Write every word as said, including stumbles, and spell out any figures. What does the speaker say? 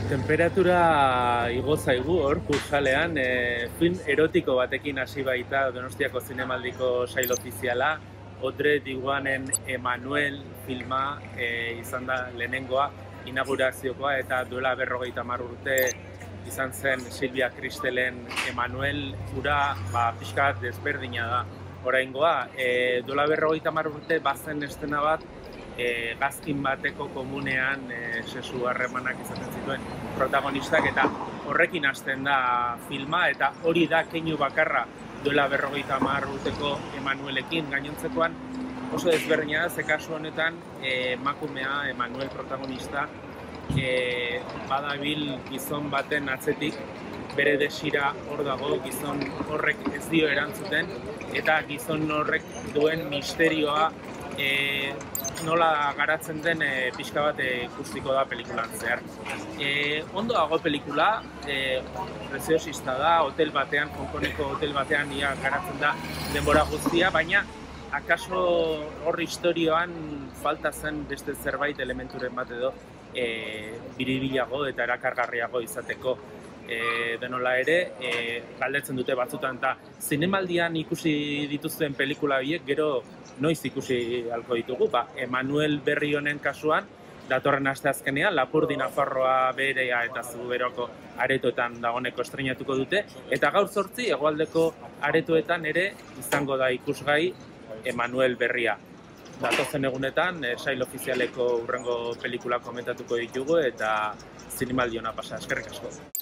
Temperatura igo zaigu hor, kursalean, e, film erotiko batekin hasi baita Donostiako Zinemaldiko sail ofiziala, Audrey Digoanen Emanuel filma e, izan da lehenengoa, inauguraziokoa, eta duela berrogeita hamar urte izan zen Silvia Kristelen Emanuel, ura ba, pixka bat desberdina da oraingoa. E, duela berrogeita hamar urte bazen estena bat, E, gazkin bateko komunean e, sesu harremanak izaten zituen protagonistak, eta horrekin hasten da filma, eta hori da keinu bakarra duela berrogeita hamar urteko Emanuelekin. Gainontzekoan oso desberdina da, ze kasu honetan e, emakumea, Emanuel protagonista, e, badabil gizon baten atzetik, bere desira hor dago, gizon horrek ez dio erantzuten, eta gizon horrek duen misterioa e, nola garatzen den e, pixka bat e, ikustiko da pelikulan zehar. E, ondo dago pelikula, e, preziosista da, hotel batean, Hongkongeko hotel batean ia garatzen da denbora guztia, baina akaso hor historioan falta zen beste zerbait elementuren bat edo e, biribilago eta erakargarriago izateko. E, denola ere, e, galdetzen dute batzutan, eta zinemaldian ikusi dituzten pelikula horiek gero noiz ikusi ahalko ditugu. Ba, Emanuel berri honen kasuan, datorren asteazkenean, Lapurdi Nafarroa berea eta Zuberoko aretoetan dagoeneko estreinatuko dute, eta gaur zortzi hegoaldeko aretoetan ere izango da ikusgai Emanuel berria. Datozen egunetan, e, sail ofizialeko hurrengo pelikula komentatuko ditugu, eta zinemaldi hona pasa. Eskerrik asko.